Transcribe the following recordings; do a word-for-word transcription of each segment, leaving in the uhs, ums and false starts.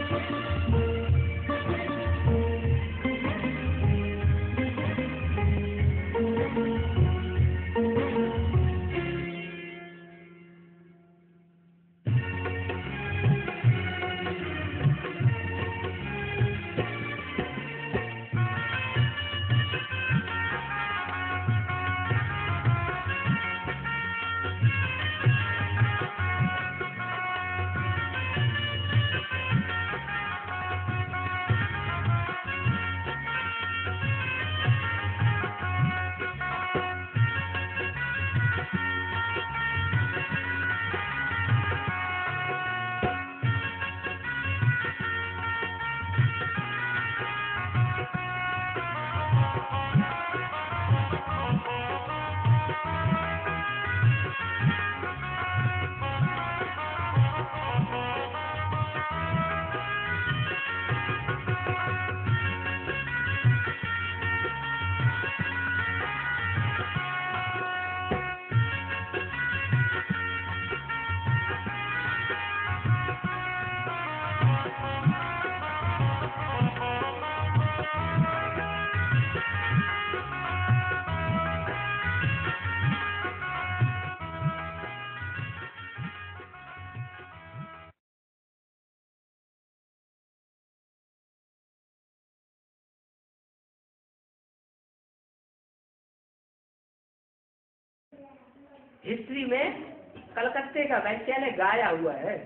History में कलकत्ते का वैश्यालय गाया हुआ है।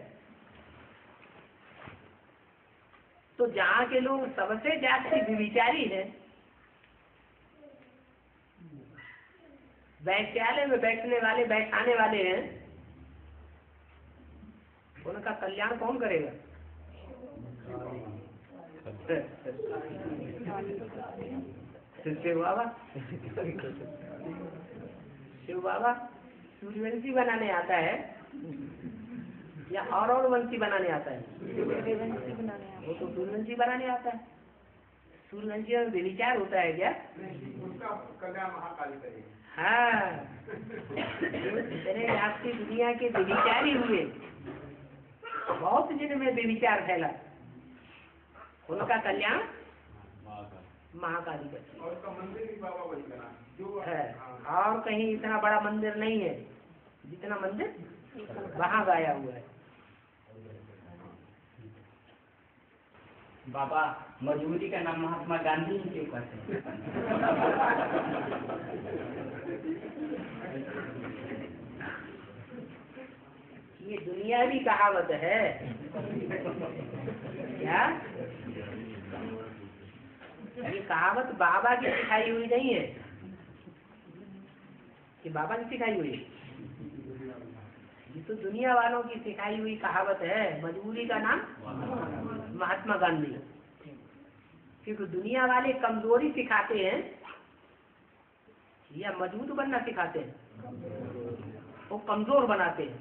तो जहाँ के लोग सबसे ज्यादा विचारी हैं, वैश्यालय में बैठने वाले बैठाने वाले हैं, उनका कल्याण कौन करेगा? शिव बाबा शिव बाबा सूर्यवंशी बनाने आता है या और और वंशी बनाने आता है? वो तो सूर्यवंशी बनाने आता है। सूर्यवंशी में विचार होता है क्या? उसका कल्याण महाकाली करेगी। हाँ, इतने आपकी दुनिया के विचारी हुए, बहुत जिनमें विचार फैला, उनका कल्याण महाकाली करती है। और उसका मंदिर भी बाबा वही बना जो है। और कहीं इतना बड़ा मंदिर नहीं है जितना मंदिर वहाँ गाया हुआ है। बाबा मजबूरी का नाम महात्मा गांधी ही क्यों कहते हैं? ये दुनियावी कहावत है क्या? ये कहावत बाबा की सिखाई हुई नहीं है कि बाबा की सिखाई हुई है। ये तो दुनिया वालों की सिखाई हुई कहावत है। मजबूरी का नाम महात्मा गांधी, क्योंकि दुनिया वाले कमजोरी सिखाते हैं या मजबूत बनना सिखाते हैं, वो कमजोर बनाते हैं।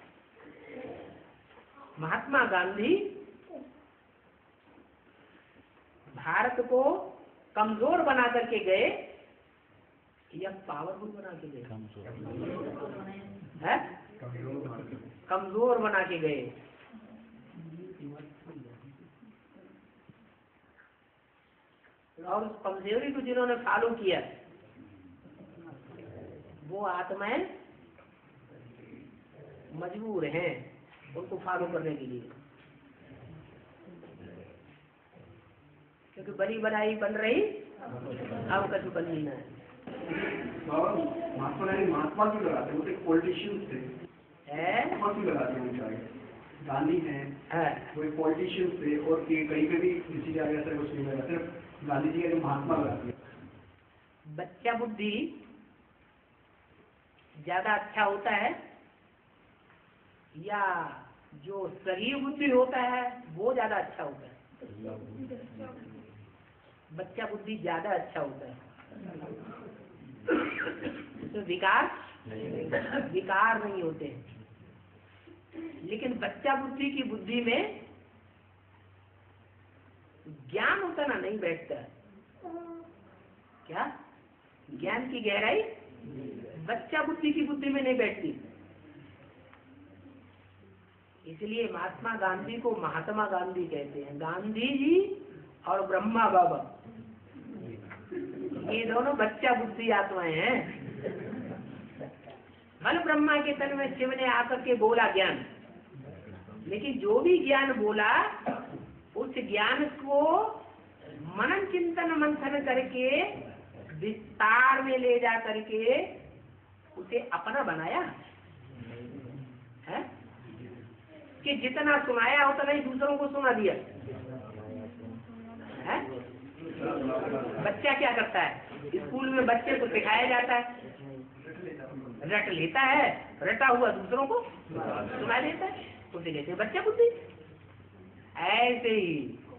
महात्मा गांधी भारत को कमजोर बना करके गए या पावरफुल बना के गए? है कमजोर बना के गए। और उस कमजोरी को जिन्होंने फॉलो किया वो आत्माएं मजबूर हैं उनको फॉलो करने के लिए, क्योंकि बड़ी बनाई बन रही अब कभी बननी ना है। महात्मा गांधी महात्मा क्यों लगाते हैं? वो एक पॉलिटिशियन थे, महात्मा क्यों लगाते हैं? उनका गांधी हैं, वो एक पॉलिटिशियन थे और कहीं पे भी किसी जगह ऐसा कुछ नहीं लगाते, गांधी जी का महात्मा लगाते हैं। बच्चा बुद्धि ज्यादा अच्छा होता है या जो शरीर बुद्धि होता है वो ज्यादा अच्छा होता है? बच्चा बुद्धि ज्यादा अच्छा होता है। तो विकार विकार नहीं होते हैं, लेकिन बच्चा बुद्धि की बुद्धि में ज्ञान उतना नहीं बैठता है। क्या ज्ञान की गहराई बच्चा बुद्धि की बुद्धि में नहीं बैठती, इसलिए महात्मा गांधी को महात्मा गांधी कहते हैं। गांधी जी और ब्रह्मा बाबा ये दोनों बच्चा बुद्धि आत्माएं हैं। मन ब्रह्मा के तन में शिव ने आकर के बोला ज्ञान, लेकिन जो भी ज्ञान बोला उस ज्ञान को मनन चिंतन मंथन करके विस्तार में ले जा करके उसे अपना बनाया है कि जितना सुनाया उतना ही दूसरों को सुना दिया है। बच्चा क्या करता है? स्कूल में बच्चे को सिखाया जाता है, रट लेता है, रटा हुआ दूसरों को सुना देता है, उसे कहते हैं बच्चा बुद्धि। ऐसे ही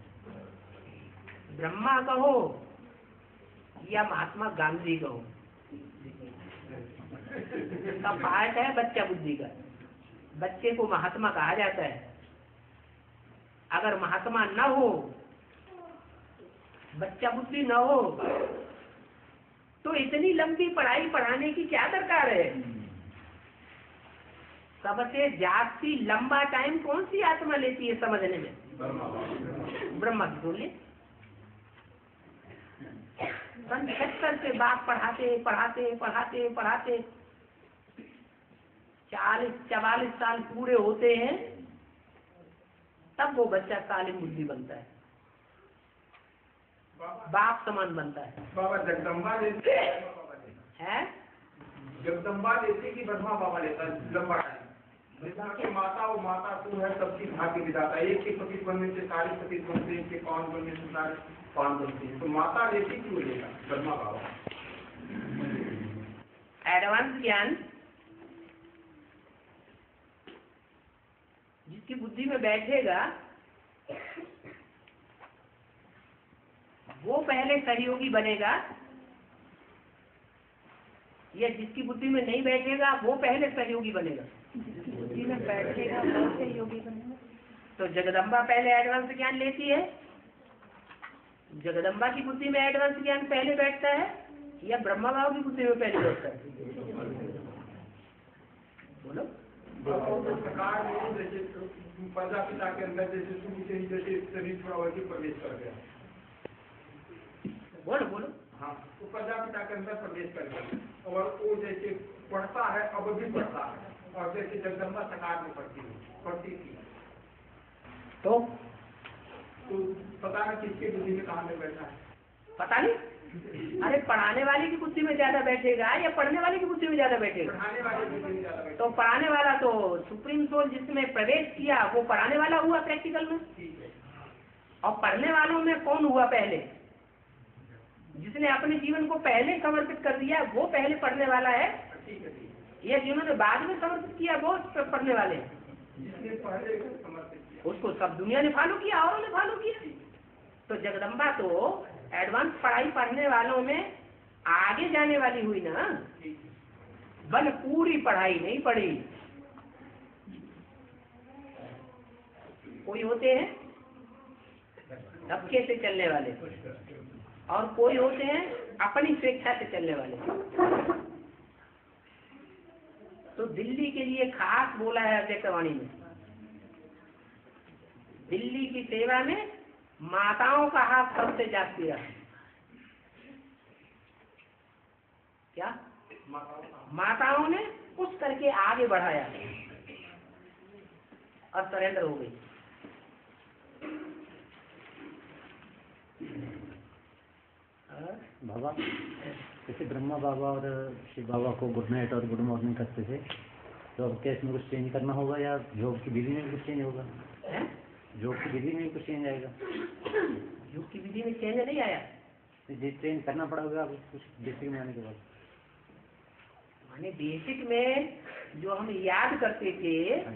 ब्रह्मा कहो या महात्मा गांधी कहो, का पाठ है बच्चा बुद्धि का। बच्चे को महात्मा कहा जाता है। अगर महात्मा न हो, बच्चा बुद्धि न हो, तो इतनी लंबी पढ़ाई पढ़ाने की क्या दरकार है? सबसे जास्ती लंबा टाइम कौन सी आत्मा लेती है समझने में? ब्रह्मा की बोलिए। सत्तर से बात पढ़ाते पढ़ाते पढ़ाते पढ़ाते चालीस चवालीस साल पूरे होते हैं, तब वो बच्चा सालिम बुद्धि बनता है, बाप समान बनता है। बाबा जगदम्बा लेते है जगदम्बा लेते कि ब्रह्मा बाबा लेता है लंबा टाइम? के माता और माता तू है सबकी भाग्य विधाता। एक के पति बनने से सारे पति बनते हैं, एक के पांच बनने से सारे पांच बनते हैं। तो माता लेती क्यों लेगा ब्रह्मा बाबा? एडवांस ज्ञान जिसकी बुद्धि में बैठेगा वो पहले सहयोगी बनेगा, या जिसकी बुद्धि में नहीं बैठेगा वो पहले सहयोगी बनेगा? बुद्धि में बैठेगा वो सहयोगी बनेगा। तो जगदम्बा पहले एडवांस ज्ञान लेती है, जगदम्बा की बुद्धि में एडवांस ज्ञान पहले बैठता है या ब्रह्मा बाबा की बुद्धि में पहले बैठता है? बोलो। सरकार में जैसे प्रजापिता के अंदर जैसे शुरू से ही जैसे शरीर थोड़ा वैसे प्रवेश कर गया। बोलो बोलो। हाँ, तो प्रजापिता के अंदर प्रवेश कर गया और वो जैसे पढ़ता है, अब भी पढ़ता है, और जैसे जगदम्बा सकार में पढ़ती है पढ़ती थी, तो तो पता नहीं किसके बुद्धि में कहाँ में बैठा है? पता नहीं। अरे पढ़ाने वाले की बुद्धि में ज्यादा बैठेगा या पढ़ने वाले की बुद्धि में ज्यादा बैठेगा? पढ़ाने वाले की बुद्धि में ज्यादा बैठा। तो पढ़ाने वाला तो सुप्रीम सोल जिसमें प्रवेश किया वो पढ़ाने वाला हुआ प्रैक्टिकल में। ठीक है। और पढ़ने वालों में कौन हुआ पहले? जिसने अपने जीवन को पहले समर्पित कर दिया वो पहले पढ़ने वाला है। ठीक है, ठीक है। या जिन्होंने बाद में समर्पित किया वो पढ़ने वाले हैं। जिसने पहले समर्पित किया उसको सब दुनिया ने फॉलो किया और ने फॉलो किया। तो जगदम्बा तो एडवांस पढ़ाई पढ़ने वालों में आगे जाने वाली हुई ना, बल पूरी पढ़ाई नहीं पढ़ी। कोई होते हैं धक्के से चलने वाले और कोई होते हैं अपनी स्वेच्छा से चलने वाले। तो दिल्ली के लिए खास बोला है अध्यक्षवाणी में, दिल्ली की सेवा में माताओं का हाथ सबसे जाती रहा। क्या माताओं ने पुश करके आगे बढ़ाया और सरेंडर हो गई। बाबा जैसे ब्रह्मा बाबा और शिव बाबा को गुड नाइट और गुड मॉर्निंग करते थे, तो अब क्या इसमें कुछ चेंज करना होगा या योग की विधि में भी कुछ चेंज होगा? है? योग की विधि में भी कुछ चेंज आएगा? योग की विधि में चेंज नहीं आया, जी चेंज करना पड़ेगा अब कुछ बेसिक में आने के बाद। माने बेसिक में जो हम याद करते थे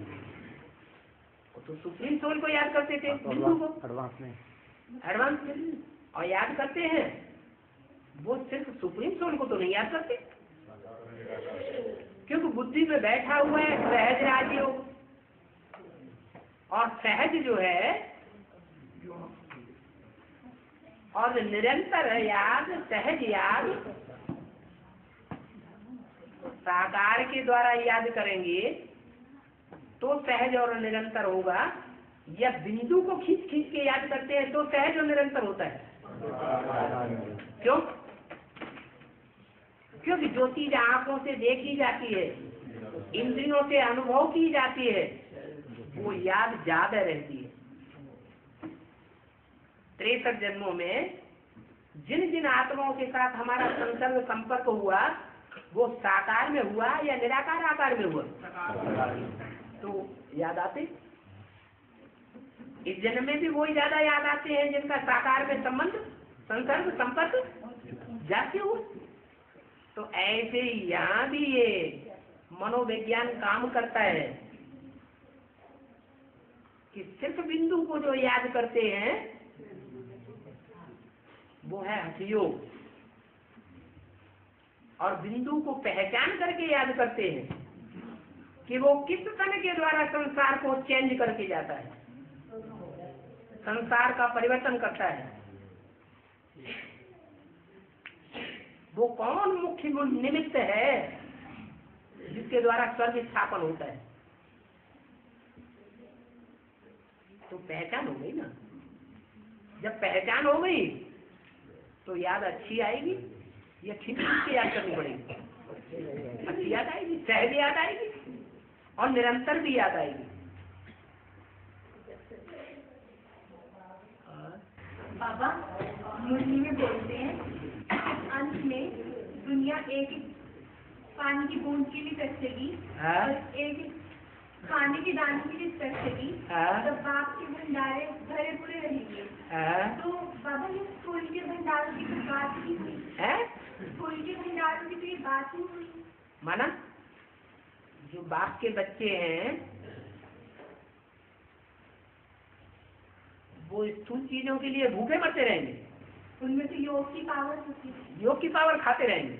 तो सुप्रीम सोल को याद करते थे, बिंदु को एडवांस में एडवांस में, और याद करते हैं वो सिर्फ सुप्रीम सोल को तो नहीं याद करते, क्योंकि बुद्धि में बैठा हुआ है सहज राजयोग, और सहज जो है और निरंतर याद सहज याद साकार के द्वारा याद करेंगे तो सहज और निरंतर होगा, या बिंदु को खींच खींच के याद करते हैं तो सहज और निरंतर होता है? क्यों? क्योंकि जो चीज आंखों से देखी जाती है, इंद्रियों से अनुभव की जाती है, वो याद ज्यादा रहती है। तिरसठ जन्मों में जिन जिन आत्माओं के साथ हमारा संसर्ग संपर्क हुआ, वो साकार में हुआ या निराकार आकार में हुआ, तो याद आते। इस जन्म में भी वही ज्यादा याद आते हैं जिनका साकार में संबंध संसर्ग संपर्क जाते हुए। तो ऐसे ही यहाँ भी ये मनोविज्ञान काम करता है कि सिर्फ बिंदु को जो याद करते हैं वो है हठयोग, और बिंदु को पहचान करके याद करते हैं कि वो किस तन के द्वारा संसार को चेंज करके जाता है, संसार का परिवर्तन करता है। वो कौन मुख्य निमित्त है जिसके द्वारा स्वर्ग स्थापन होता है। तो पहचान हो गई ना। जब पहचान हो गई तो याद अच्छी आएगी या ठीक से याद करनी पड़ेगी? अच्छी याद आएगी, सहज याद आएगी और निरंतर भी याद आएगी। बाबा मुरली में बोलते हैं अंत में दुनिया एक पानी की बूंद के लिए तरसेगी और एक खाने के दाने के लिए तरसेगी, तो बाप के भंडारे भरे पूरे रहेंगे। तो बाबा ये फूल के भंडारों की कोई बात नहीं हुई, फूल के भंडारों की कोई बात नहीं हुई। माना जो बाप के बच्चे हैं वो स्थूल चीजों के लिए भूखे मरते रहेंगे, उनमें तो योग की पावर होती है, योग की पावर खाते रहेंगे।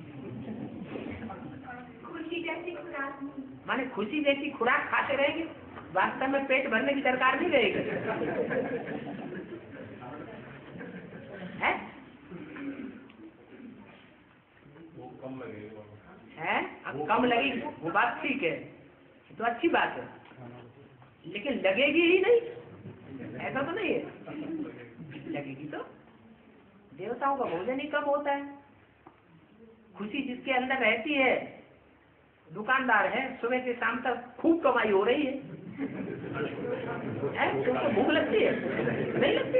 खुशी जैसी खुराक नहीं, माने खुशी जैसी खुराक खाते रहेंगे, वास्तव में पेट भरने की दरकार नहीं रहेगी। है? है? अब कम लगेगी वो बात ठीक है, तो अच्छी बात है, लेकिन लगेगी ही नहीं ऐसा तो नहीं है। लगेगी तो देवताओं का भोजन ही कम होता है। खुशी जिसके अंदर रहती है, दुकानदार है, सुबह से शाम तक खूब कमाई हो रही है, है? तुमको भूख लगती है? नहीं लगती।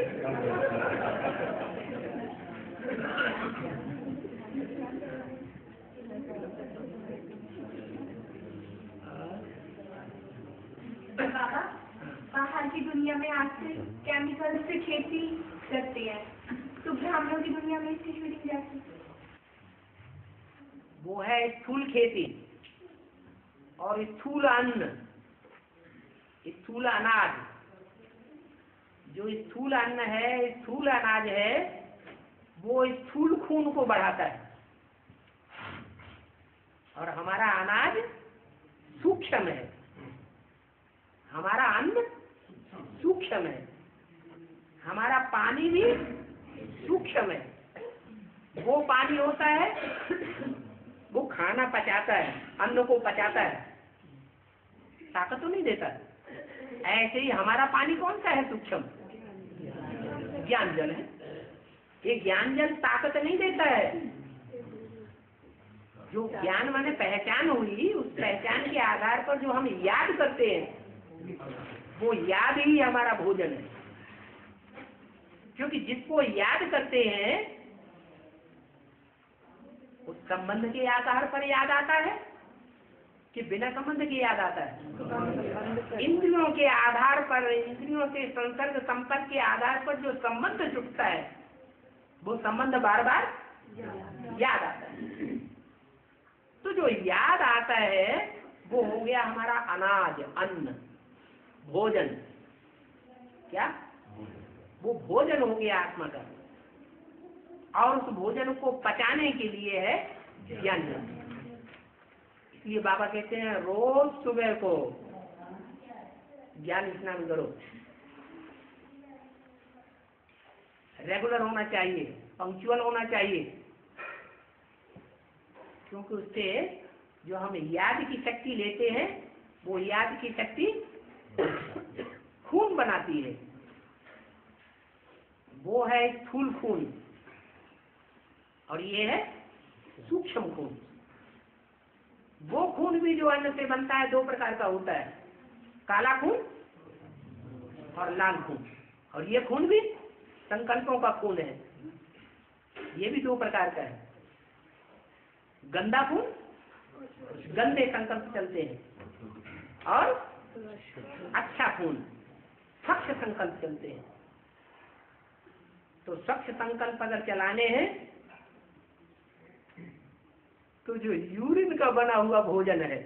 बाबा बाहर की दुनिया में आजकल केमिकल से खेती करते हैं, तो ब्राह्मणों की दुनिया में इसकी फीलिंग जाती है। वो है स्थूल खेती और स्थूल अन्न, स्थूल अनाज। जो स्थूल अन्न है, स्थूल अनाज है, वो स्थूल खून को बढ़ाता है, और हमारा अनाज सूक्ष्म है, हमारा अन्न सूक्ष्म है, हमारा पानी भी सूक्ष्म है। वो पानी होता है वो खाना पचाता है, अन्न को पचाता है, ताकत तो नहीं देता। ऐसे ही हमारा पानी कौन सा है? सूक्ष्म ज्ञान जल है। ये ज्ञान जल ताकत नहीं देता है। जो ज्ञान माने पहचान हुई, उस पहचान के आधार पर जो हम याद करते हैं वो याद ही हमारा भोजन है। क्योंकि जिसको याद करते हैं उस संबंध के आधार पर याद आता है कि बिना संबंध के याद आता है? इंद्रियों के आधार पर, इंद्रियों से संसर्ग संपर्क के आधार पर जो संबंध जुटता है वो संबंध बार बार याद आता है। तो जो याद आता है वो हो गया हमारा अनाज, अन्न, भोजन। क्या? वो भोजन हो गया आत्मा का, और उस भोजन को पचाने के लिए है ज्ञान। इसलिए बाबा कहते हैं रोज सुबह को ज्ञान स्नान करो। रेगुलर होना चाहिए, पंक्चुअल होना चाहिए, क्योंकि उससे जो हम याद की शक्ति लेते हैं वो याद की शक्ति खून बनाती है, वो है स्थूल खून और ये है सूक्ष्म खून। वो खून भी जो अन्न से बनता है दो प्रकार का होता है, काला खून और लाल खून। और ये खून भी संकल्पों का खून है, ये भी दो प्रकार का है। गंदा खून, गंदे संकल्प चलते हैं, और अच्छा खून, स्वच्छ संकल्प चलते हैं। तो स्वच्छ संकल्प अगर चलाने हैं तो जो यूरिन का बना हुआ भोजन है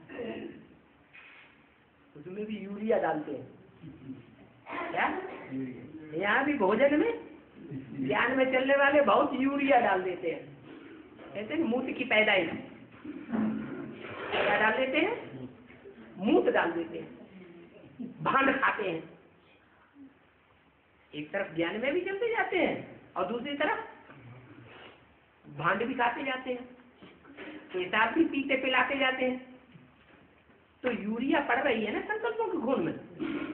उसमें भी यूरिया डालते हैं। क्या यहाँ भी भोजन में, ज्ञान में चलने वाले बहुत यूरिया डाल देते हैं। कहते हैं मूत्र की पैदाइश, क्या डाल देते हैं? मूत्र डाल देते हैं, भांड खाते हैं। एक तरफ ज्ञान में भी चलते जाते हैं और दूसरी तरफ भांड भी खाते जाते हैं, पेशाब भी पीते पिलाते जाते हैं। तो यूरिया पड़ रही है ना संकल्पों के खून में,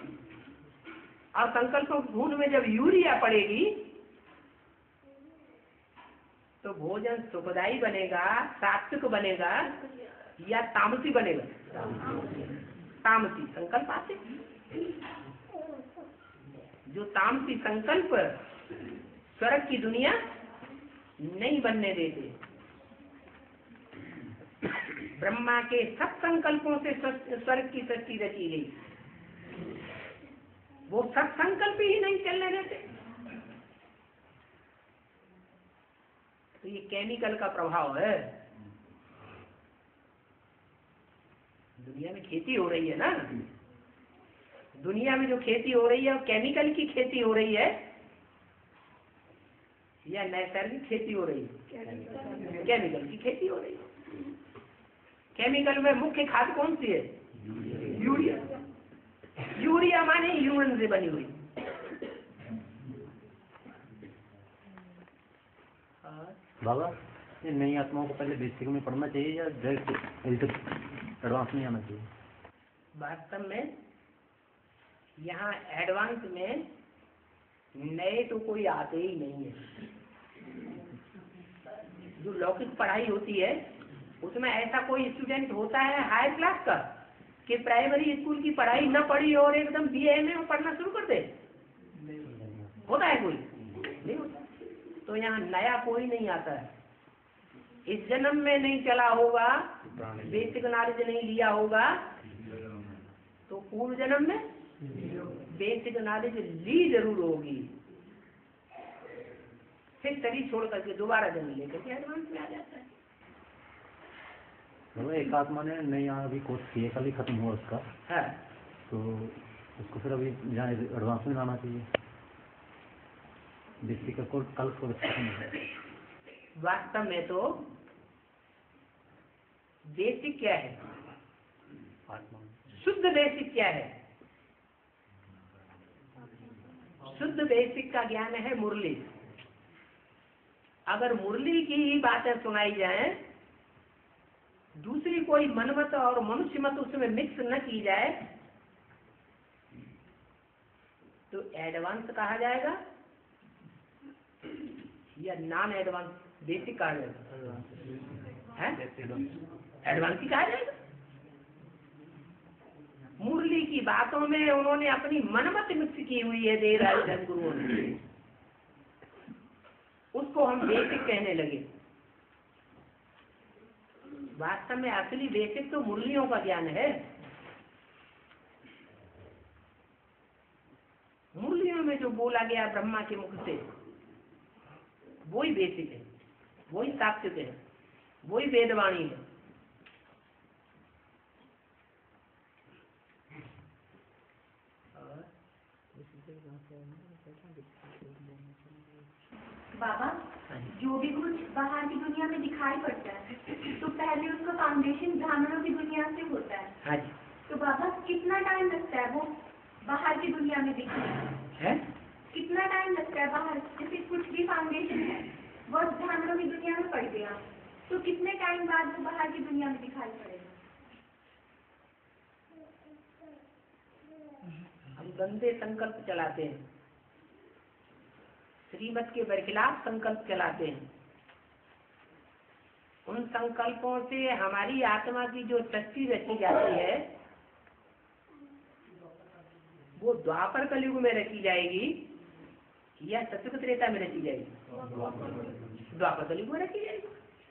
और संकल्पों के खून में जब यूरिया पड़ेगी तो भोजन सुखदायी बनेगा, सात्विक बनेगा या तामसी बनेगा? तामसी संकल्प आते। जो तामसी संकल्प स्वर्ग की दुनिया नहीं बनने देते। ब्रह्मा के सब संकल्पों से स्वर्ग की सृष्टि रची गई, वो सब संकल्प ही नहीं चलने देते। तो ये केमिकल का प्रभाव है। दुनिया में खेती हो रही है ना, दुनिया में जो खेती हो रही है वो केमिकल की खेती हो रही है या नैसर्गिक खेती हो रही है? केमिकल की खेती हो रही है। केमिकल में मुख्य खाद कौन सी है? यूरिया। यूरिया माने यूरिन से बनी हुई। बाबा, ये नई आत्माओं को पहले बेसिक में पढ़ना चाहिए या डायरेक्ट एडवांस में आना चाहिए? वास्तव में यहाँ एडवांस में नए तो कोई आते ही नहीं है। जो लौकिक पढ़ाई होती है उसमें ऐसा कोई स्टूडेंट होता है हाई क्लास का कि प्राइमरी स्कूल की पढ़ाई न पढ़ी और एकदम बी ए में पढ़ना शुरू कर दे? होता है कोई? नहीं होता। तो यहाँ नया कोई नहीं आता है। इस जन्म में नहीं चला होगा, बेसिक नॉलेज नहीं लिया होगा, तो पूर्व जन्म में बेसिक नॉलेज ली जरूर होगी। फिर शरीर छोड़ करके दोबारा जन्म लेकर के एडवांस में आ जाता है। तो एक आत्मा ने नहीं अभी कोर्स किए, कल ही खत्म हुआ उसका है, तो उसको फिर अभी जहाँ एडवांस में लाना चाहिए। बेसिक का कोर्स कल कोर्स खत्म हुआ। वास्तव में तो बेसिक क्या है? शुद्ध बेसिक क्या है? शुद्ध बेसिक का ज्ञान है मुरली। अगर मुरली की ही बातें सुनाई जाए, दूसरी कोई मनमत और मनुष्य मत उसमें मिक्स न की जाए, तो एडवांस कहा जाएगा या नॉन एडवांस? बेसिक कहा जाएगा, एडवांस ही कहा जाएगा। मुरली की बातों में उन्होंने अपनी मनमत मिक्स की हुई है देर धर्म गुरुओं ने, उसको हम बेसिक कहने लगे। वास्तव में असली बेसिक तो मुरलियों का ज्ञान है। मुरलियों में जो बोला गया ब्रह्मा के मुख से, वही बेसिक है, वही सात्विक है, वही वेदवाणी है। बाबा, जो भी कुछ बाहर की दुनिया में दिखाई पड़ता है तो पहले उसका फाउंडेशन जानवरों की दुनिया से होता है। हाँ जी। तो बाबा कितना टाइम लगता है वो बाहर की दुनिया में दिखने है? कितना टाइम लगता है बाहर? जैसे कुछ भी फाउंडेशन है वो जानवरों की दुनिया में पड़ गया, तो कितने टाइम बाद वो बाहर की दुनिया में दिखाई पड़ेगा? गंदे संकल्प चलाते हैं, श्रीमत के बरखिलाफ संकल्प चलाते हैं। उन संकल्पों से हमारी आत्मा की जो शक्ति रखी जाती है वो द्वापर कलयुग में रखी जाएगी या सतयुग त्रेता में रखी जाएगी? द्वापर कलयुग में रखी जाएगी।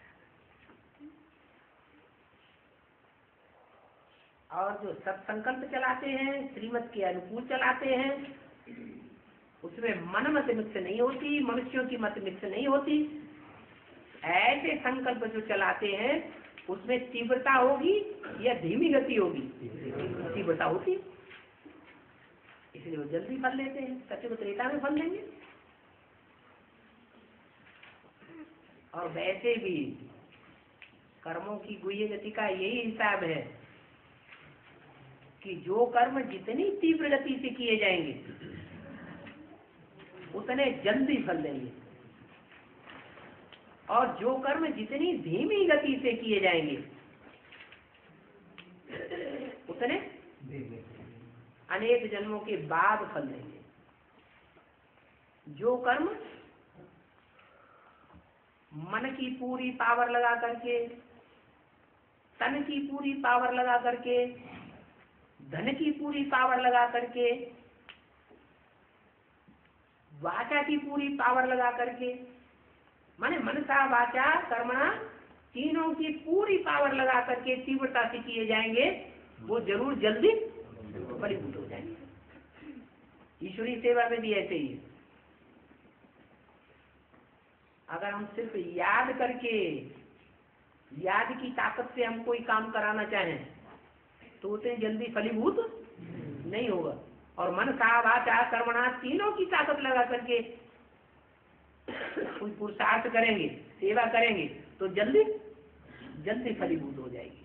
और जो सत्संकल्प चलाते हैं, श्रीमत के अनुकूल चलाते हैं, उसमें मन मत मिक्स नहीं होती, मनुष्यों की मत मिक्स नहीं होती। ऐसे संकल्प जो चलाते हैं उसमें तीव्रता होगी या धीमी गति होगी? तीव्रता होती, इसलिए वो जल्दी फल लेते हैं, सत्युग त्रेता में फल लेंगे। और वैसे भी कर्मों की गुह्य गति का यही हिसाब है कि जो कर्म जितनी तीव्र गति से किए जाएंगे उतने जल्दी फल देंगे, और जो कर्म जितनी धीमी गति से किए जाएंगे उतने अनेक जन्मों के बाद फल देंगे। जो कर्म मन की पूरी पावर लगा करके, तन की पूरी पावर लगा करके, धन की पूरी पावर लगा करके, वाचा की पूरी पावर लगा करके, माने मनसा वाचा कर्मणा तीनों की पूरी पावर लगा करके तीव्रता से किए जाएंगे, वो जरूर जल्दी फलीभूत हो जाएंगे। ईश्वरीय सेवा में भी ऐसे ही है। अगर हम सिर्फ याद करके, याद की ताकत से हम कोई काम कराना चाहें तो उतनी जल्दी फलीभूत नहीं होगा। और मन सा वाचा कर्मणा तीनों की ताकत लगा करके कोई पुरुषार्थ करेंगे, सेवा करेंगे तो जल्दी जल्दी फलीभूत हो जाएगी।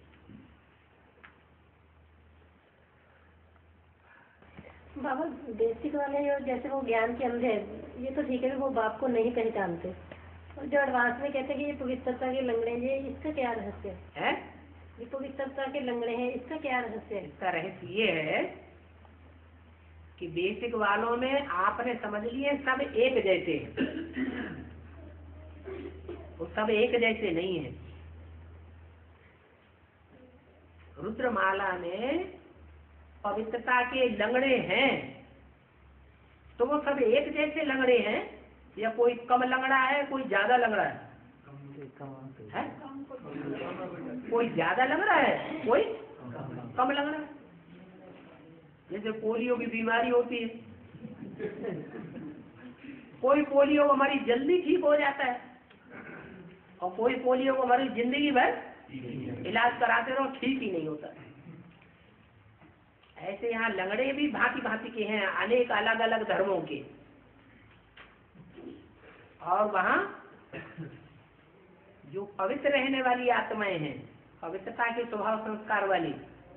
बाबा बेसिक वाले जो जैसे वो ज्ञान के अंधे, ये तो ठीक है, वो बाप को नहीं पहचानते, और जो एडवांस में कहते हैं कि ये पवित्रता के लंगड़े हैं, इसका क्या रहस्य है? ये पवित्रता के लंगड़े हैं, इसका क्या रहस्य है? इसका रहस्य ये है कि बेसिक वालों में आपने समझ लिए सब एक जैसे हैं, वो सब एक जैसे नहीं है। रुद्रमाला में पवित्रता के लंगड़े हैं तो वो सब एक जैसे लंगड़े हैं या कोई कम लंगड़ा है, कोई ज्यादा लंगड़ा है? है? कोई ज्यादा लंगड़ा है, कोई कम लंगड़ा है। जैसे पोलियो की बीमारी होती है, कोई पोलियो को हमारी जल्दी ठीक हो जाता है और कोई पोलियो को हमारी जिंदगी भर इलाज कराते रहो ठीक ही नहीं होता। ऐसे यहाँ लंगड़े भी भांति भांति के हैं, अनेक अलग अलग धर्मों के। और वहाँ जो पवित्र रहने वाली आत्माएं हैं, पवित्रता के स्वभाव संस्कार वाली,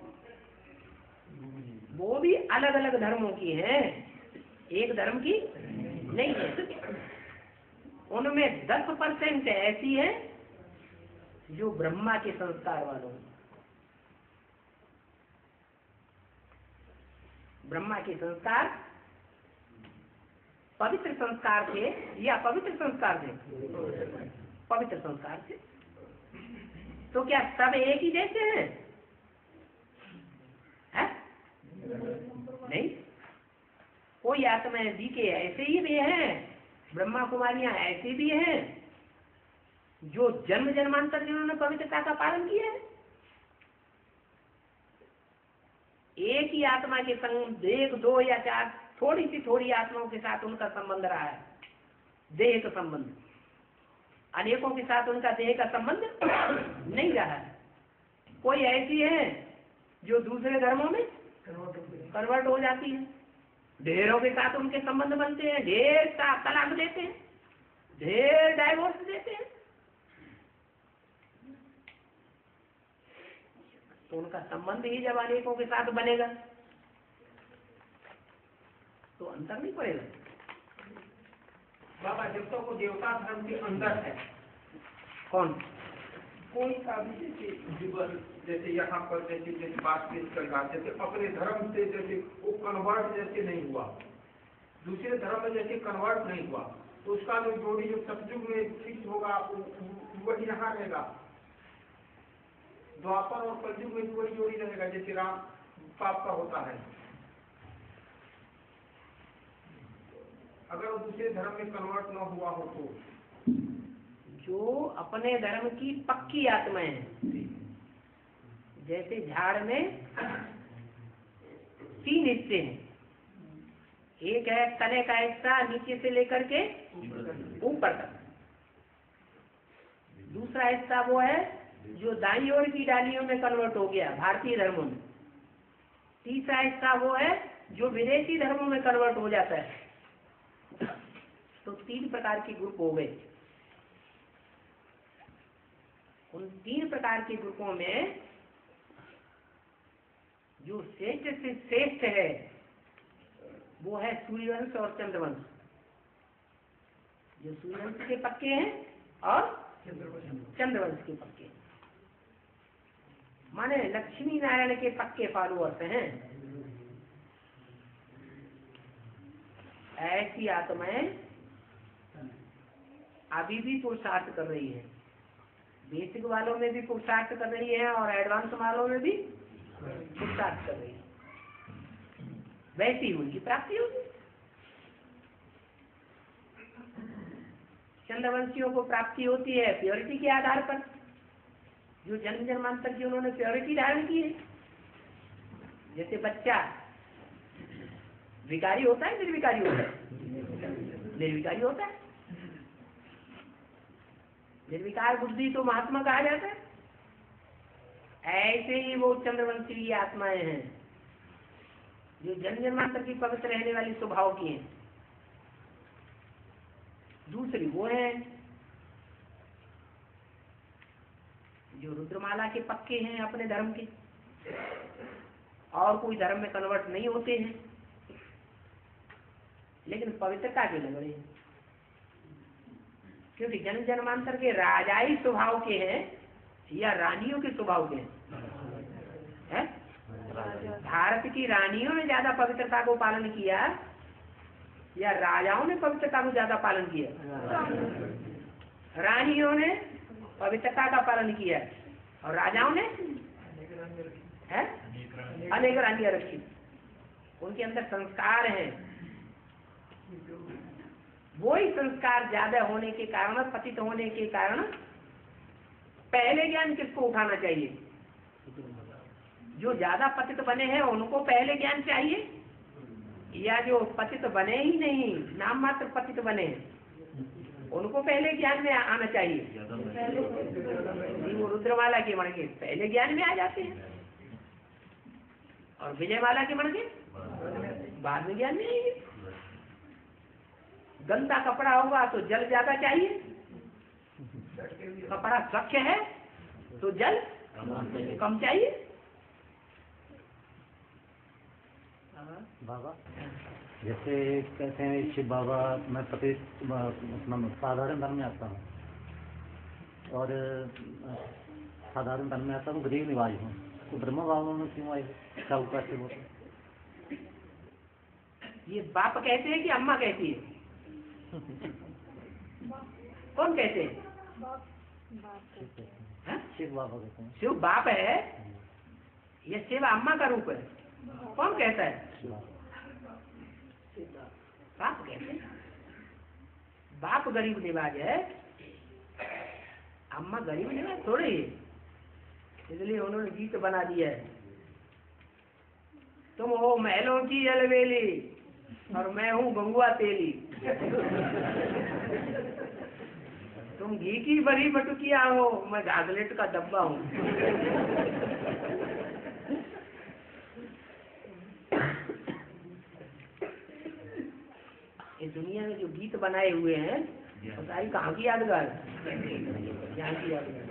वो भी अलग अलग धर्मों की हैं, एक धर्म की नहीं है। उनमें दस परसेंट ऐसी है जो ब्रह्मा के संस्कार वालों, ब्रह्मा के संस्कार पवित्र संस्कार थे या पवित्र संस्कार थे? पवित्र संस्कार थे। तो क्या सब एक ही जैसे हैं? है? नहीं, कोई आत्माएं भी के ऐसे ही भी हैं, ब्रह्मा कुमारियां ऐसे भी हैं जो जन्म जन्मांतर जिन्होंने पवित्रता का पालन किया है। एक ही आत्मा के संग एक दो या चार थोड़ी सी थोड़ी आत्माओं के साथ उनका संबंध रहा है, देह का संबंध। अनेकों के साथ उनका देह का संबंध नहीं रहा है। कोई ऐसी है जो दूसरे धर्मों में कन्वर्ट हो जाती है, ढेरों के साथ उनके संबंध बनते हैं, ढेर तलाक देते हैं, ढेर डाइवोर्स देते हैं, तो उनका संबंध ही जब अनेकों के साथ बनेगा तो अंतर नहीं पड़ेगा। बाबा जब तक वो देवता धर्म के अंदर है, कौन? कोई का भी जैसे जीवन जैसे यहाँ पर जैसे जैसे बातचीत कर गाते थे अपने धर्म से जैसे वो कन्वर्ट जैसे नहीं हुआ, दूसरे धर्म में जैसे कन्वर्ट नहीं हुआ, तो उसका जो जोड़ी जो सतयुग में फिक्स होगा वही यहाँ रहेगा, द्वापर और कलयुग में भी वही जोड़ी रहेगा जैसे राम पाप का होता है। अगर वो दूसरे धर्म में कन्वर्ट न हुआ हो तो जो अपने धर्म की पक्की आत्माएं हैं, जैसे झाड़ में तीन हिस्से हैं, एक है तने का हिस्सा नीचे से लेकर के ऊपर तक, दूसरा हिस्सा वो है जो दाईं ओर की डालियों में कन्वर्ट हो गया भारतीय धर्मों में, तीसरा हिस्सा वो है जो विदेशी धर्मों में कन्वर्ट हो जाता है। तो तीन प्रकार के ग्रुप हो गए। उन तीन प्रकार के ग्रुपों में जो श्रेष्ठ से श्रेष्ठ है वो है सूर्यवंश और चंद्रवंश, जो सूर्यवंश के पक्के हैं और चंद्रवंश के पक्के, माने लक्ष्मी नारायण के पक्के फॉलोअर्स हैं। ऐसी आत्माएं अभी भी पुरुषार्थ कर रही है, बेसिक वालों में भी पुरुषार्थ कर रही है और एडवांस वालों में भी पुरुषार्थ कर रही है, वैसी उनकी प्राप्ति होगी। चंद्रवंशियों को प्राप्ति होती है प्योरिटी के आधार पर, जो जन्म जन्मांतर की उन्होंने प्योरिटी धारण की है। जैसे बच्चा विकारी होता है निर्विकारी होता है, निर्विकारी होता है, निर्विकार बुद्धि तो महात्मा कहा जाता है। ऐसे ही वो चंद्रवंशी की आत्माएं हैं जो जन्म जन्मांतर की पवित्र रहने वाली स्वभाव की हैं। दूसरी वो है जो रुद्रमाला के पक्के हैं अपने धर्म के, और कोई धर्म में कन्वर्ट नहीं होते हैं, लेकिन पवित्रता के लग रहे हैं, क्योंकि जन्म जन्मांतर के राजाई स्वभाव के हैं या रानियों के स्वभाव के हैं। है? भारत की रानियों ने ज्यादा पवित्रता को पालन किया या राजाओं ने पवित्रता को ज्यादा पालन किया? रानियों ने पवित्रता का पालन किया और राजाओं ने है अनेक रानियां रखी, उनके अंदर संस्कार हैं। वही संस्कार ज्यादा होने के कारण, पतित होने के कारण पहले ज्ञान किसको उठाना चाहिए? जो ज्यादा पतित बने हैं उनको पहले ज्ञान चाहिए, या जो पतित बने ही नहीं नाम मात्र पतित बने उनको पहले ज्ञान में आना चाहिए? वो रुद्रमाला के मण के पहले ज्ञान में आ जाते हैं और विजयमाला के मण के बाद में ज्ञान में आएंगे। गंदा कपड़ा होगा तो जल ज्यादा चाहिए, कपड़ा स्वच्छ है तो जल कम चाहिए। बाबा जैसे कहते हैं शिव बाबा मैं पति अपना साधारण धर्म में आता हूँ और साधारण धर्म में आता हूँ, गरीब निवाज हूँ, तो ब्रह्म बाबा में क्यों आए? क्या कैसे बोलते? ये बाप कहते हैं कि अम्मा कहती है? कौन कहते हैं? शिव बाबा कहते हैं। शिव बाप है या शिव अम्मा का रूप है? कौन कहता है? बाप कहते हैं। बाप गरीब निवाज है, अम्मा गरीब निवाज थोड़े ही, इसलिए उन्होंने गीत बना दिया है, तुम हो महलों की अलवेली और मैं हूँ गंगुआ तेली। तुम घी की बड़ी बटुकिया हो, मैं घाघलेट का डब्बा हूँ। इस दुनिया में जो गीत बनाए हुए हैं सारी कहाँ की यादगार? यहाँ की यादगार।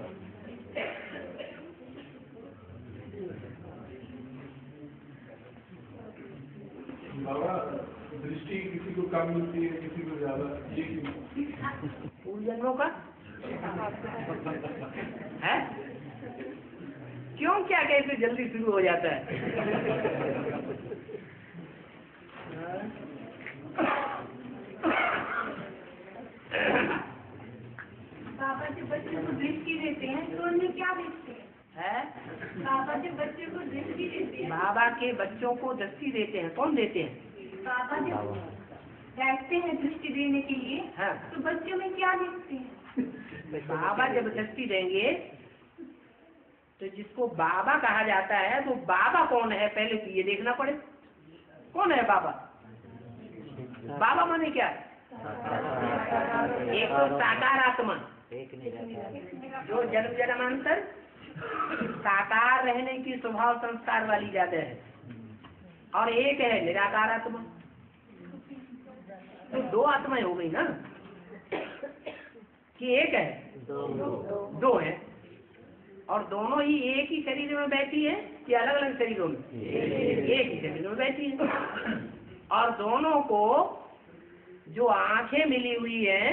बाबा दृष्टि किसी को कम मिलती है, किसी को ज्यादा, ये क्यों? पूर्व जन्मों का है क्यों, क्या कैसे जल्दी शुरू हो जाता है? बाबा जब बच्चे को दृष्टि देते हैं तो उन्हें क्या देखते हैं? है बाबा जब बच्चे को दृष्टि देते हैं, बाबा के बच्चों को दृष्टि देते हैं, कौन देते हैं? बाबा जब बैठते हैं दृष्टि देने के लिए, हाँ। तो बच्चों में क्या देखते हैं? बाबा जब दृष्टि देंगे तो जिसको बाबा कहा जाता है, तो बाबा कौन है पहले तो ये देखना पड़े। कौन है बाबा? बाबा माने क्या? एक तो साकार आत्मा, जो जन्म जन्मांतर साकार रहने की स्वभाव संस्कार वाली ज्यादा है, और एक है निराकार आत्मा। तो दो आत्माएं हो गई ना, कि एक है? दो, दो है। और दोनों ही एक ही शरीर में बैठी है कि अलग अलग शरीरों में? एक ही शरीर में बैठी है। और दोनों को जो आंखें मिली हुई है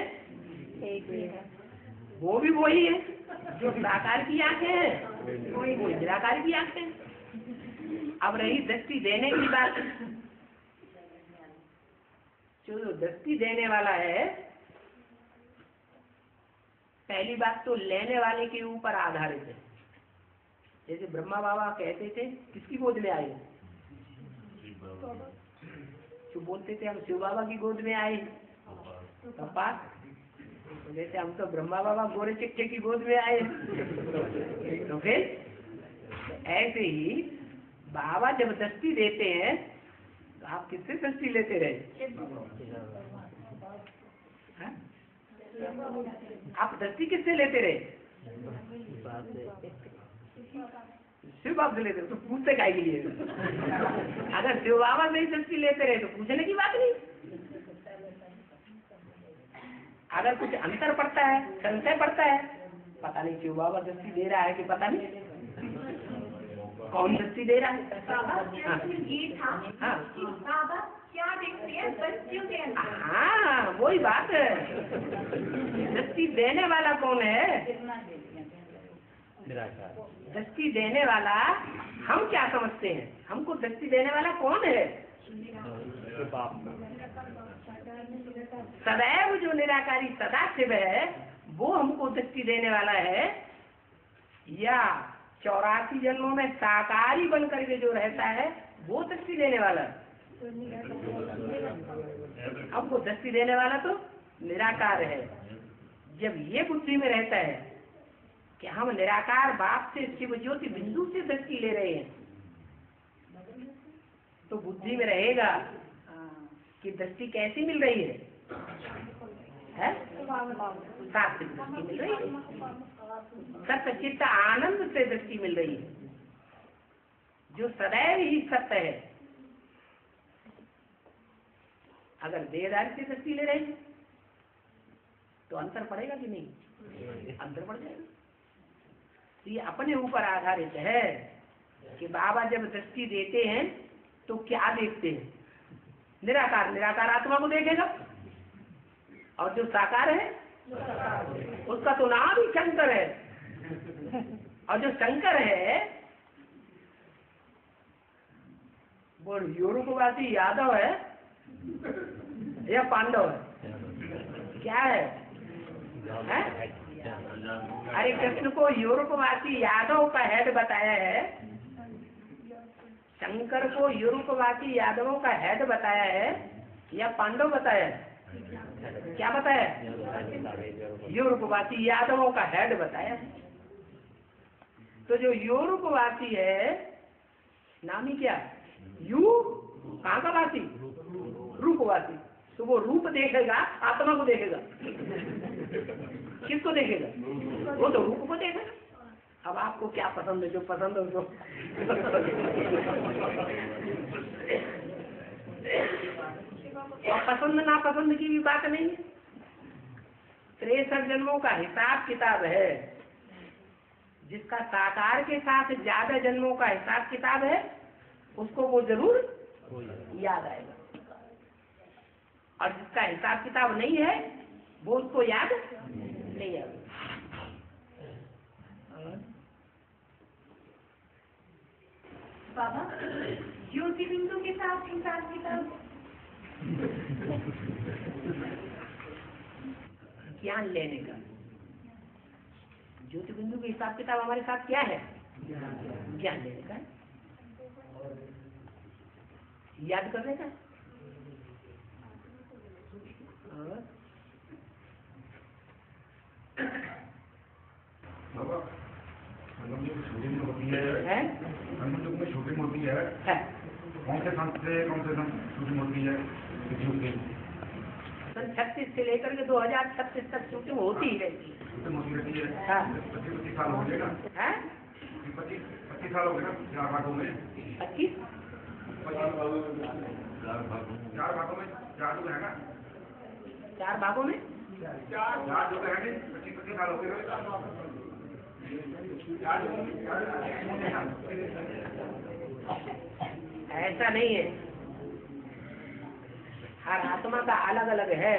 वो भी वही है, जो साकार की आंखें हैं वो निराकार की आंखें। अब रही दृष्टि देने की बात, जो दृष्टि देने वाला है, पहली बात तो लेने वाले के ऊपर आधारित है। जैसे ब्रह्मा बाबा कहते थे किसकी गोद में आए? जो बोलते थे हम शिव बाबा की गोद में आए, पापा। तो जैसे हम तो ब्रह्मा बाबा गोरे चिट्ठे की गोद में आए, तो फिर ऐसे ही बाबा जब दृष्टि देते हैं तो आप किससे दृष्टि लेते रहे? हाँ? आप दृष्टि किससे लेते रहे? शिव बाबा से लेते, तो पूछते काहे के लिए? अगर शिव बाबा से ही दृष्टि लेते रहे तो पूछने की बात नहीं। अगर कुछ अंतर पड़ता है, संशय पड़ता है, पता नहीं शिव बाबा दृष्टि दे रहा है कि पता नहीं कौन दृष्टि दे रहा है। बाबा क्या ये था हाँ कि बाबा क्या देखते हैं बच्चों के अंदर? हाँ वही बात है। दृष्टि देने वाला कौन है? दृष्टि देने वाला हम क्या समझते हैं? हमको दृष्टि देने वाला कौन है? सदैव जो निराकारी सदाशिव है वो हमको दृष्टि देने वाला है, या चौरासी जन्मों में साकारी बन करके जो रहता है वो दृष्टि देने वाला है? हमको दृष्टि देने वाला तो निराकार है। जब ये बुद्धि में रहता है कि हम निराकार बाप से शिव ज्योति बिंदु से दृष्टि ले रहे हैं, तो बुद्धि में रहेगा कि दृष्टि कैसी मिल रही है, है? सात्विक दृष्टि मिल रही है, सत्य चित्त आनंद से दृष्टि मिल रही है, जो सदैव ही सत्य है। अगर देहदारी से दृष्टि ले रहे हैं तो अंतर पड़ेगा कि नहीं? अंतर पड़ जाएगा। तो ये अपने ऊपर आधारित है कि बाबा जब दृष्टि देते हैं तो क्या देखते हैं? निराकार निराकार आत्मा को देखेगा, और जो साकार है उसका तो नाम ही शंकर है, और जो शंकर है वो यूरोपवासी यादव है या पांडव है? क्या है, है? अरे कृष्ण को यूरोपवासी यादव का हेड बताया है, शंकर को यूरोपवासी यादवों का हेड बताया है या पांडव बताया है? क्या बताया? यूरोपवासी यादवों का हेड बताया है। तो जो यूरोपवासी है, नाम ही क्या? यू कहाँ का वासी? रूपवासी। तो वो रूप देखेगा, आत्मा को देखेगा। किसको देखेगा? वो तो रूप को देखेगा। अब आपको क्या पसंद है? जो पसंद है उसको और पसंद ना पसंद की भी बात नहीं है। तिरसठ जन्मों का हिसाब किताब है। जिसका साकार के साथ ज्यादा जन्मों का हिसाब किताब है उसको वो जरूर याद आएगा, और जिसका हिसाब किताब नहीं है वो उसको याद नहीं आएगा। बाबा ज्योति बिंदु के साथ हिसाब किताब ज्ञान लेने का। ज्योति बिंदु के हिसाब किताब हमारे साथ क्या है? ज्ञान लेने का, याद करने का। और बाबा संगम जो शूटिंग होती है, है? संगम जो में शूटिंग होती है, है? कौन से संत से कौन से संत शूटिंग होती है? सन छत्तीस से लेकर के दो हजार छत्तीस तक शूटिंग होती ही रहती है। शूटिंग होती रहती है। हाँ। पच्चीस पच्चीस साल हो गए ना? है? पच्चीस पच्चीस साल हो गए ना? चार भागों में। पच्चीस चार भागों में चार भागों में चार जो है ना? चार भागों में चार चार जो है नहीं? पच्चीस पच्चीस साल हो गए। ऐसा नहीं है, हर आत्मा का अलग अलग है।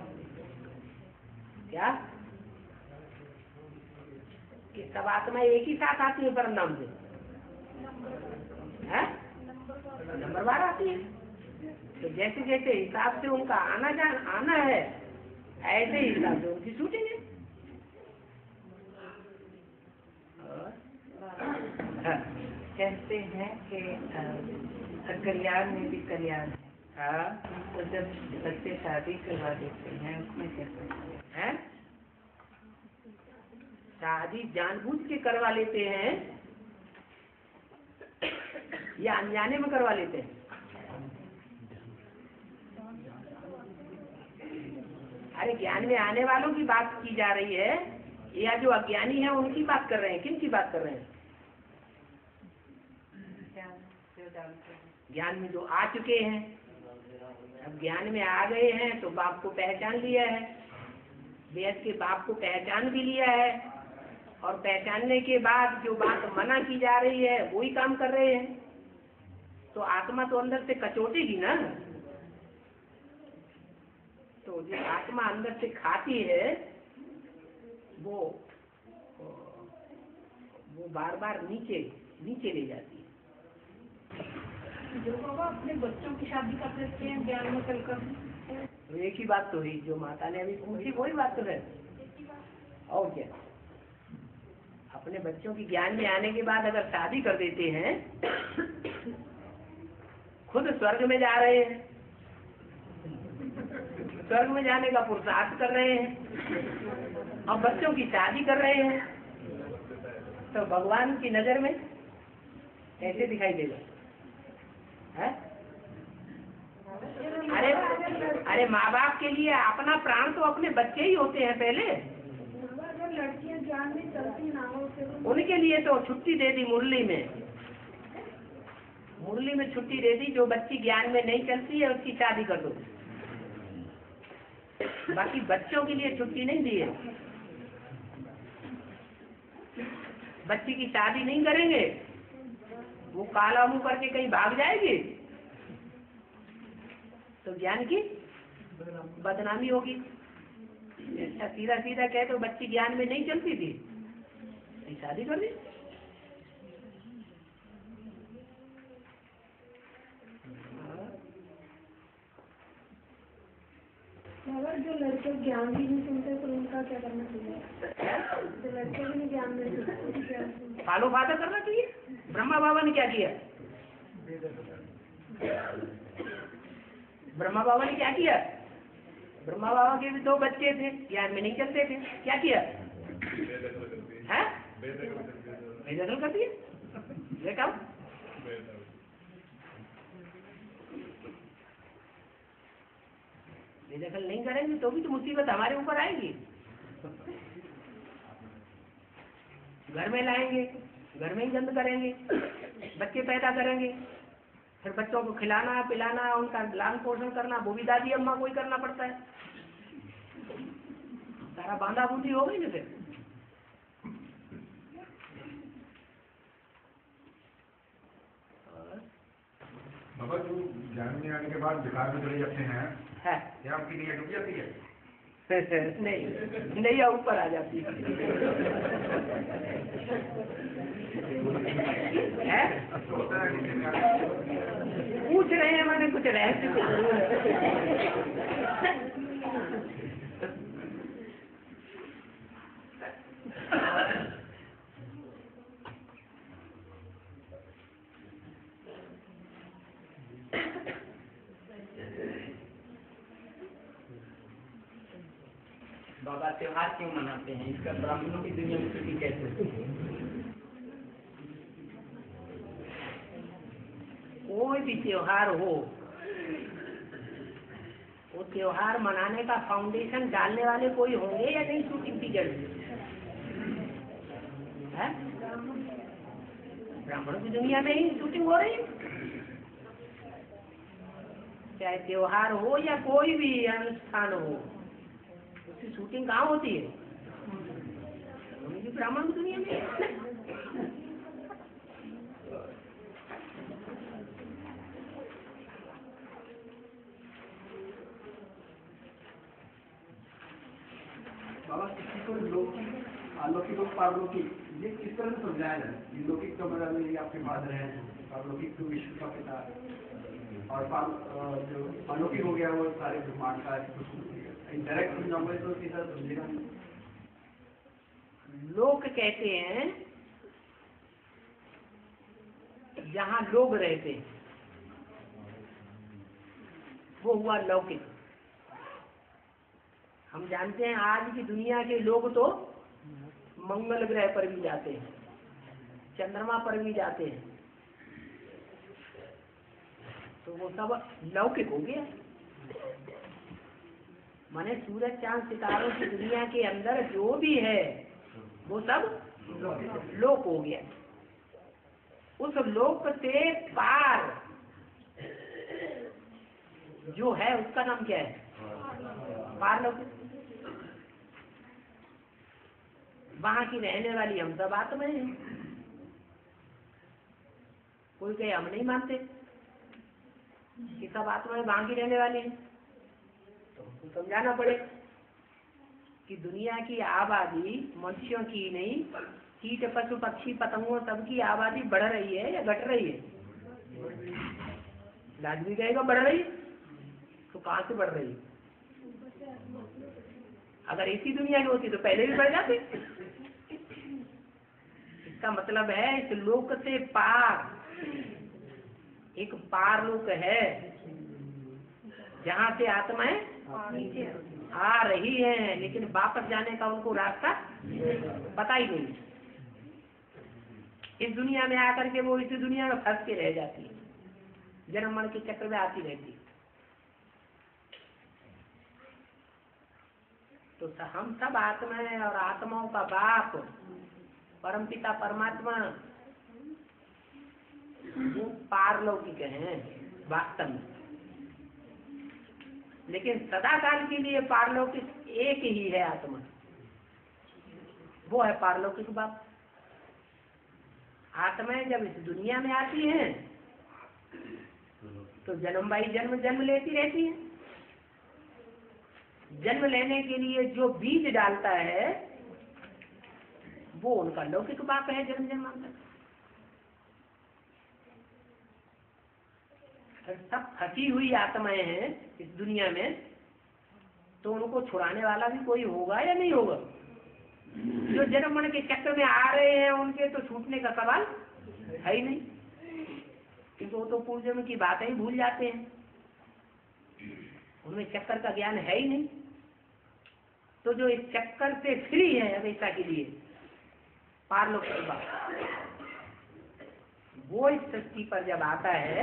क्या कि सब आत्मा एक ही साथ आती है परम नाम से? है? नंबर बार आती है। तो जैसे जैसे हिसाब से उनका आना जान आना है, ऐसे ही हिसाब से उनकी शूटिंग है। कहते हैं कि कल्याण में भी कल्याण है। हाँ, तो जब बच्चे शादी करवा देते हैं उसमें कैसे है? शादी जानबूझ के करवा लेते हैं या अनजाने में करवा लेते हैं? अरे ज्ञान में आने वालों की बात की जा रही है या जो अज्ञानी है उनकी बात कर रहे हैं? किन की बात कर रहे हैं? ज्ञान में जो आ चुके हैं, अब ज्ञान में आ गए हैं तो बाप को पहचान लिया है, वेद के बाप को पहचान भी लिया है, और पहचानने के बाद जो बात मना की जा रही है वही काम कर रहे हैं। तो आत्मा तो अंदर से कचोटेगी ना। तो जो आत्मा अंदर से खाती है वो वो बार बार नीचे नीचे ले जाती है। जो बाबा अपने बच्चों की शादी कर देते हैं ज्ञान में चलकर। तो एक ही बात तो हुई जो माता ने अभी पूछी, वही बात तो है। और क्या, अपने बच्चों की ज्ञान में आने के बाद अगर शादी कर देते हैं, खुद स्वर्ग में जा रहे हैं, स्वर्ग में जाने का पुरुषार्थ कर रहे हैं और बच्चों की शादी कर रहे हैं, तो भगवान की नजर में कैसे दिखाई देगा? है? अरे अरे माँ बाप के लिए अपना प्राण तो अपने बच्चे ही होते हैं पहले। अगर लड़कियां ज्ञान में चलती ना हो तो उनके लिए तो छुट्टी दे दी मुरली में, मुरली में छुट्टी दे दी। जो बच्ची ज्ञान में नहीं चलती है उसकी शादी कर दो। बाकी बच्चों के लिए छुट्टी नहीं दी है। बच्ची की शादी नहीं करेंगे, वो काला मुंह करके कहीं भाग जाएगी तो ज्ञान की बदनामी होगी। अच्छा सीधा सीधा कहे तो बच्ची ज्ञान में नहीं चलती थी, शादी कर दी। अगर जो लड़के ज्ञान भी नहीं सुनते तो उनका क्या करना चाहिए? जो लड़के भी नहीं ज्ञान नहीं सुनते फॉलो फादर करना चाहिए। ब्रह्मा बाबा ने क्या किया? ब्रह्मा बाबा ने क्या किया? ब्रह्मा बाबा के भी दो बच्चे थे, ज्ञान में नहीं चलते थे, क्या किया? है? बेदखल कर दिया। देखा बेदखल नहीं करेंगे तो भी तो मुसीबत हमारे ऊपर आएगी। घर में लाएंगे, घर में ही गंद करेंगे, बच्चे पैदा करेंगे, फिर बच्चों को खिलाना पिलाना उनका लालन पोषण करना वो भी दादी अम्मा को ही करना पड़ता है। सारा बांधा बूंदी हो गई ना। फिर बाबा जो ज्ञान में आने के बाद विकार में चले जाते हैं, है क्या आपकी नीयत डूब जाती है? नहीं नहीं ऊपर आ जाती है। पूछ रहे हैं मैंने कुछ रहस्य बाबा त्योहार क्यों मनाते हैं? इसका ब्राह्मणों की दुनिया में छुट्टी कैसे? कोई भी त्योहार हो, वो त्योहार मनाने का फाउंडेशन डालने वाले कोई होंगे या नहीं? शूटिंग पीरियड है, ब्राह्मणों की दुनिया में ही शूटिंग हो रही है। चाहे त्योहार हो या कोई भी अनुष्ठान हो, उसकी शूटिंग कहाँ होती है? ब्राह्मण की दुनिया में। बाबा किसी को लौकिक अलौकिक और पारलौकिक ये किस तरह से समझाया जाए? लौकिक का मतलब ये आपके फादर हैं, पारलौकिक तो विश्व का पिता, और जो अलौकिक हो गया वो सारे ब्रह्मांड का डायरेक्ट समझाऊंगा तो सीधा समझेगा। लोग कहते हैं जहाँ लोग रहते हैं वो हुआ लौकिक। हम जानते हैं आज की दुनिया के लोग तो मंगल ग्रह पर भी जाते हैं, चंद्रमा पर भी जाते हैं, तो वो सब लौकिक हो गया। माने सूरज चांद सितारों की दुनिया के अंदर जो भी है वो सब लोक हो गया। उस लोक से पार जो है उसका नाम क्या है? पारलौकिक। वहां की रहने वाली हम सब आत्माएं हैं। कोई कहे हम नहीं मानते कि सब आत्माएं वहां की रहने वाली हैं, तो हमको समझाना पड़े कि दुनिया की आबादी मनुष्यों की नहीं, कीट पशु पक्षी पतंगों सबकी आबादी बढ़ रही है या घट रही है? आदमी कहेगा बढ़ रही है, तो कहाँ से बढ़ रही है? अगर ऐसी दुनिया की होती तो पहले भी बढ़ जाती। इसका मतलब है इस लोक से पार एक पार लोक है जहाँ से आत्माएं आ रही हैं, लेकिन वापस जाने का उनको रास्ता पता ही नहीं। इस दुनिया में आकर के वो इस दुनिया में फंस के रह जाती है, जन्म मरण के चक्र में आती रहती है। तो हम सब आत्माएं और आत्माओं का बाप परमपिता परमात्मा वो पारलौकिक हैं वास्तव में, लेकिन सदा काल के लिए पारलौकिक एक ही है आत्मा, वो है पारलौकिक बाप। आत्माएं जब इस दुनिया में आती हैं तो जन्म बाई जन्म जन्म लेती रहती हैं। जन्म लेने के लिए जो बीज डालता है वो उनका लौकिक बाप है जन्म जन्मांतर। सब फंसी हुई आत्माएं हैं इस दुनिया में, तो उनको छुड़ाने वाला भी कोई होगा या नहीं होगा? जो जन्म मरण के चक्कर में आ रहे हैं उनके तो छूटने का सवाल है ही नहीं, क्योंकि वो तो पूर्व जन्म की बातें ही भूल जाते हैं, उनमें चक्कर का ज्ञान है ही नहीं। तो जो इस चक्कर से फ्री है हमेशा के लिए पारलौकिक बाप, वो इस सृष्टि पर जब आता है,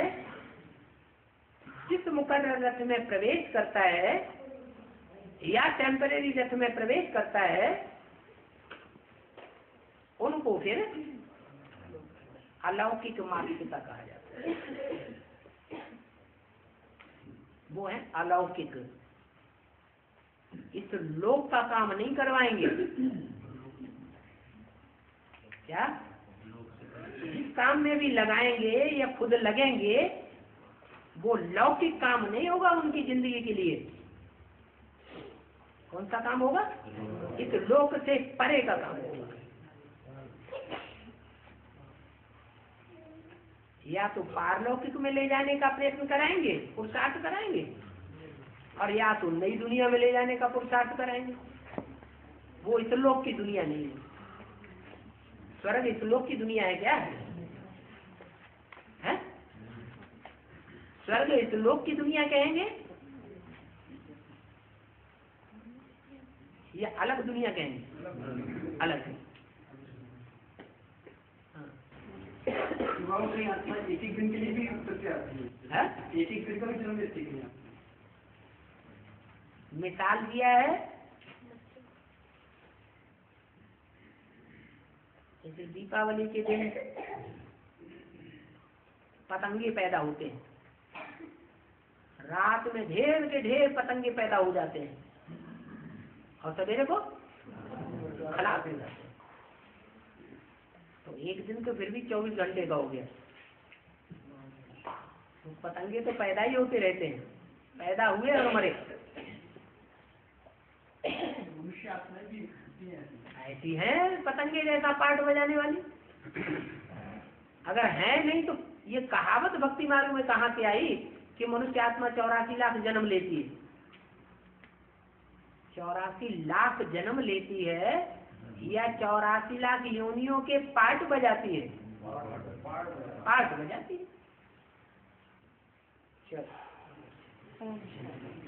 जिस मुकर्रर रथ में प्रवेश करता है या टेम्परेरी रथ में प्रवेश करता है, उनको फिर अलौकिक माता कहा जाता है। वो है अलौकिक। इस लोक का काम नहीं करवाएंगे। क्या जिस काम में भी लगाएंगे या खुद लगेंगे वो लौकिक काम नहीं होगा उनकी जिंदगी के लिए, कौन सा काम होगा? इस लोक से परे का काम होगा। या तो पारलौकिक में ले जाने का प्रयत्न कराएंगे, पुरुषार्थ कराएंगे, और या तो नई दुनिया में ले जाने का पुरुषार्थ कराएंगे। वो इस लोक की दुनिया नहीं है। स्वर्ग इस लोक की दुनिया है क्या? है? स्वर्ग इस लोक की दुनिया कहेंगे या अलग दुनिया कहेंगे? अलग है। युवाओं की आत्मा एक एक दिन के लिए भी प्रत्यय आती है, एक एक दिन का भी जन्म लेती है। मिसाल दिया है, जैसे दीपावली के दिन पतंगे पैदा होते हैं, रात में ढेर के ढेर पतंगे पैदा हो जाते हैं और सवेरे को खलास हो जाते हैं। तो एक दिन तो फिर भी चौबीस घंटे का हो गया। तो पतंगे तो पैदा ही होते रहते हैं, पैदा हुए और मरे। मनुष्य आत्माएं भी ऐसी है पतंगे जैसा पार्ट बजाने वाली? अगर है नहीं तो ये कहावत भक्ति मार्ग में कहाँ से आई कि मनुष्य आत्मा चौरासी लाख जन्म लेती है? चौरासी लाख जन्म लेती है या चौरासी लाख योनियों के पार्ट बजाती है? पार्ट बजाती है। चलो